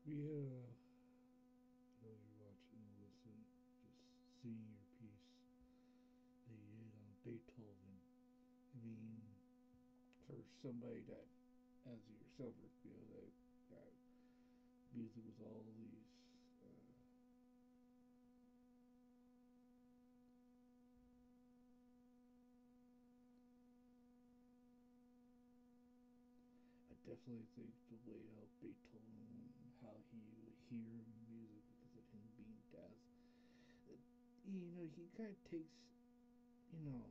Yeah, you're watching and listening, just seeing your piece that you did on Beethoven. I mean, for somebody that, as yourself, that music was all these. I definitely think the way how Beethoven, how he would hear music because of him being deaf, he kind of takes, you know,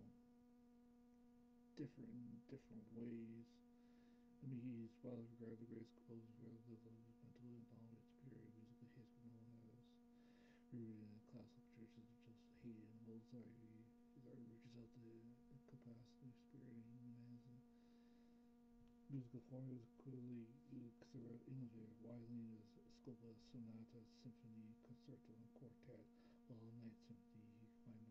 different ways. I mean, he's widely regarded the greatest composer who ever lived on his mental and knowledge period of musical history no one has. Rooted in classical traditions of just Haydn and Mozart, his art reaches out to encompass the spirit and human hands and musical formulas clearly innovative, widely in his scope of sonata, symphony, concerto, and quartet, while Ninth Symphony he combined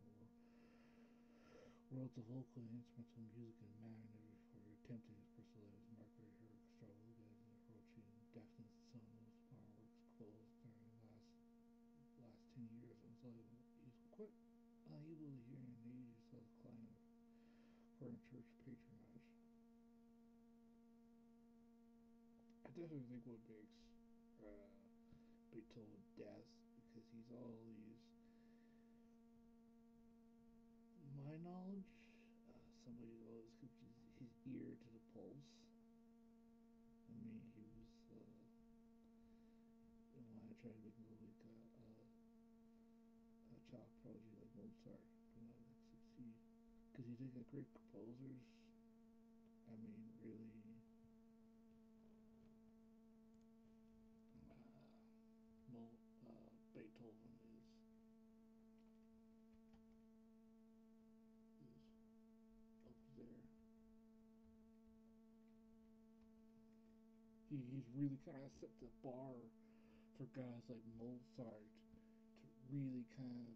wrote the vocal and instrumental music in a manner never before attempted. His personal life was marked by heroic struggle against approaching deafness. Some of his modern works closed during the last 10 years of his life. He was quite unable to hear in ages of decline of foreign church patronage. I definitely think what makes Beethoven deaf because he's all these my knowledge. Somebody always keeps his ear to the pulse. I mean, he was when I tried to make him like a child prodigy like Mozart, but not like succeed. Because you think of great composers, I mean, really, uh, Beethoven is up there. He's really kind of set the bar for guys like Mozart to really kind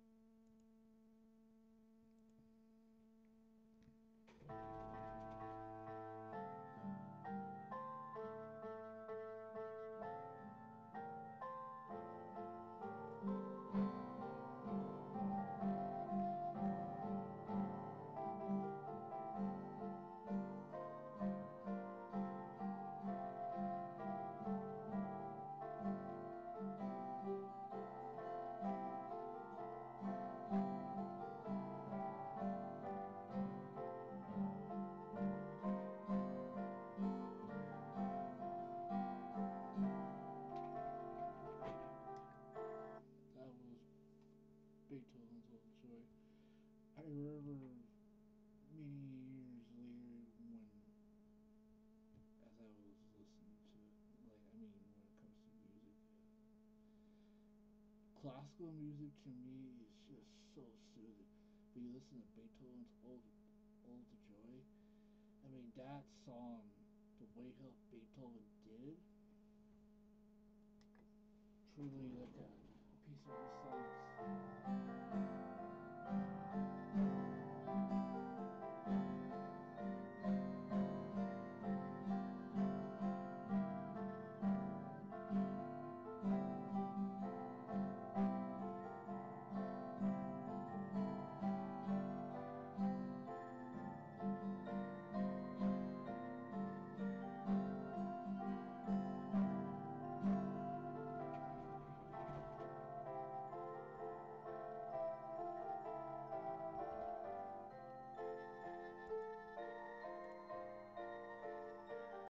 of that was Beethoven's old joy. I remember many years later when, as I was listening to, like, I mean, when it comes to music, classical music to me is just so soothing. But you listen to Beethoven's Old Joy. I mean, that song, the way how Beethoven did, truly like a piece of science.